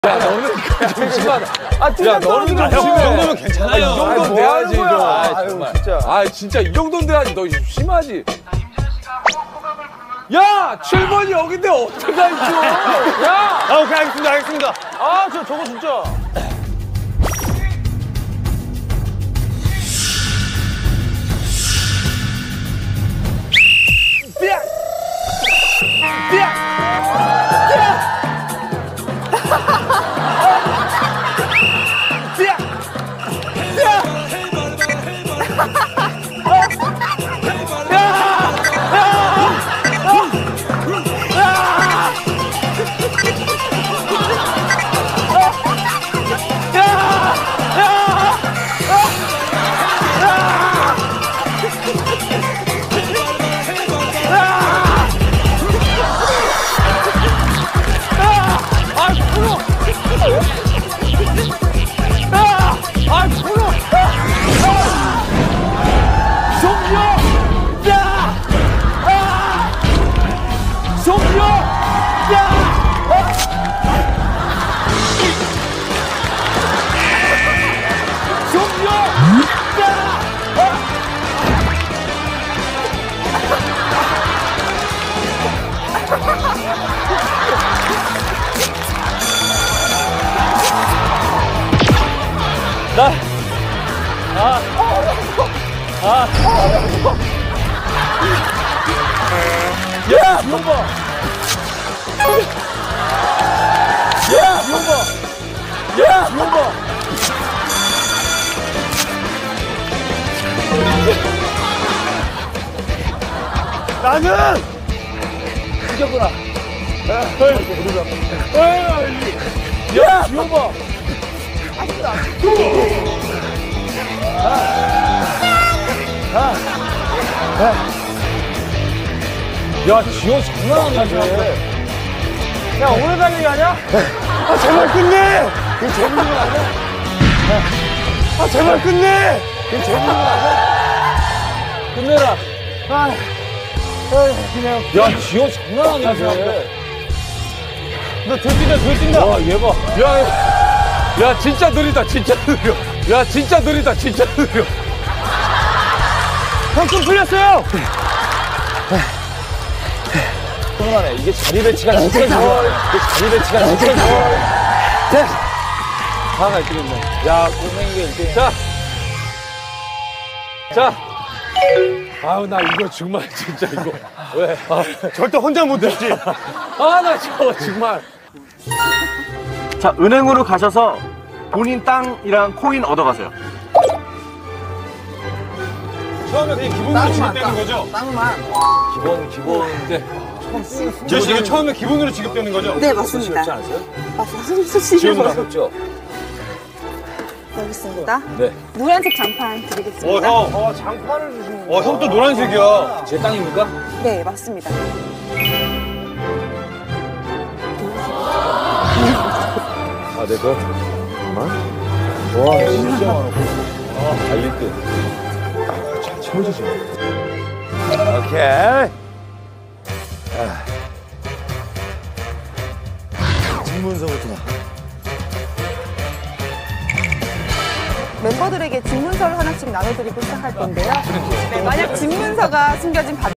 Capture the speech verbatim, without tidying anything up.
야, 너는 좀 심하다. 아, 야, 너는 좀 심해. 이 정도면 괜찮아요. 이 정도는 뭐 돼야지, 좀. 아, 아유, 정말. 진짜. 아, 진짜 이 정도는 돼야지. 너 심하지. 야, 칠 번이 여긴데 어떻게 가 있죠? 야! 아, 오케이, 알겠습니다, 알겠습니다. 아, 저, 저거 진짜. 삐약! 삐약! 삐약! 나, 아, 아, 야, 용봐! 야, 용봐! 야, 용봐! 나는! 이겼구나. 야, 용봐! 야, 지호 장난 아니야. 야, 오래 달리기 하냐? 아, 제발 끝내! 그 재밌는 거 아니야? 아, 제발 끝내! 그 재밌는 거 아니야? 끝내라. 아, 아, 그냥. 야, 지호 장난 아니야. 너 들뛴다, 들뛴다. 와, 얘 봐. 야, 야, 야, 진짜 느리다, 진짜 느려. 야, 진짜 느리다, 진짜 느려. 형 좀 풀렸어요! 그만해. 이게 자리 배치가 진짜 좋아. 이게 자리 배치가 진짜 좋아. 자, 하나 있겠네. 야, 고생이가 이렇게. 자, 자. 아우, 나 이거 정말 진짜 이거. 왜? 아, 절대 혼자 못 했지. 아, 나 저거 정말. 자, 은행으로 가셔서 본인 땅이랑 코인 얻어가세요. 처음에 그냥 기본으로 지급되는 거죠? 기본, 기본. 네. 제시 이거 처음에 기본으로 지급되는 거죠? 네, 맞습니다. 쉽지 않으세요? 맞습니다. 수시로 어렵죠? 여기 있습니다. 네. 노란색 장판 어, 드리겠습니다. 형. 어, 장판을 주시는 어, 형 또 노란색이야. 제 땅입니까? 네, 맞습니다. 아, 네, 그. 정말? 와, 진짜 많아. 아, 달릴 듯. 아, 참, 치워지지. 오케이. 아. 집문서부터. 멤버들에게 집문서를 하나씩 나눠드리고 시작할 건데요. 네, 만약 집문서가 숨겨진 바